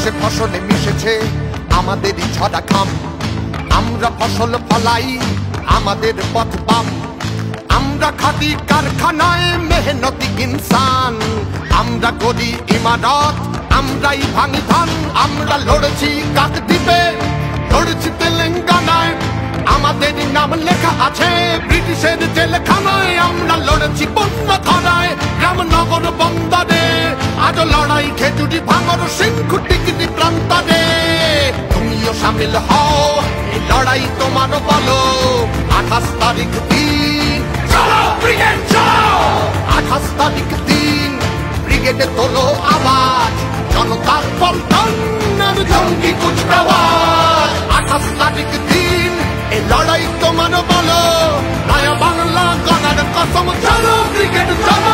আকাশে ফসলে মিশেছে আমাদেরই ঝরা ঘাম। আমরা ফসল ফলাই, আমাদের পথ বাম। আমরা খাটি কারখানায় মেহনতি ইনসান। আমরা করি ইমারত, আমরাই ভাঙি ধান। আমরা লড়েছি কাকদ্বীপে, লড়েছি তেলেঙ্গানায়, আমাদের নাম লেখা আছে ব্রিটিশের জেলখানায়। আমরা লড়েছি বন্যধারায়, রামনগর বন্দরে, আজ লড়াই খেজুরি ভাঙর সিংকুটিকিটি প্রান্তরে। তুমিও সামিল হও, এই লড়াই তোমার বলো। 28 তারিখ দিন, চলো ব্রিগেড চলো। 28 তারিখ দিন, ব্রিগেডে তোলো আওয়াজ। জনতার পল্টন আর জঙ্গি কুচকাওয়াজ। 28 তারিখ দিন, এই লড়াই তোমার বলো। নয়া বাংলা গণার কসম, চলো ব্রিগেড চলো।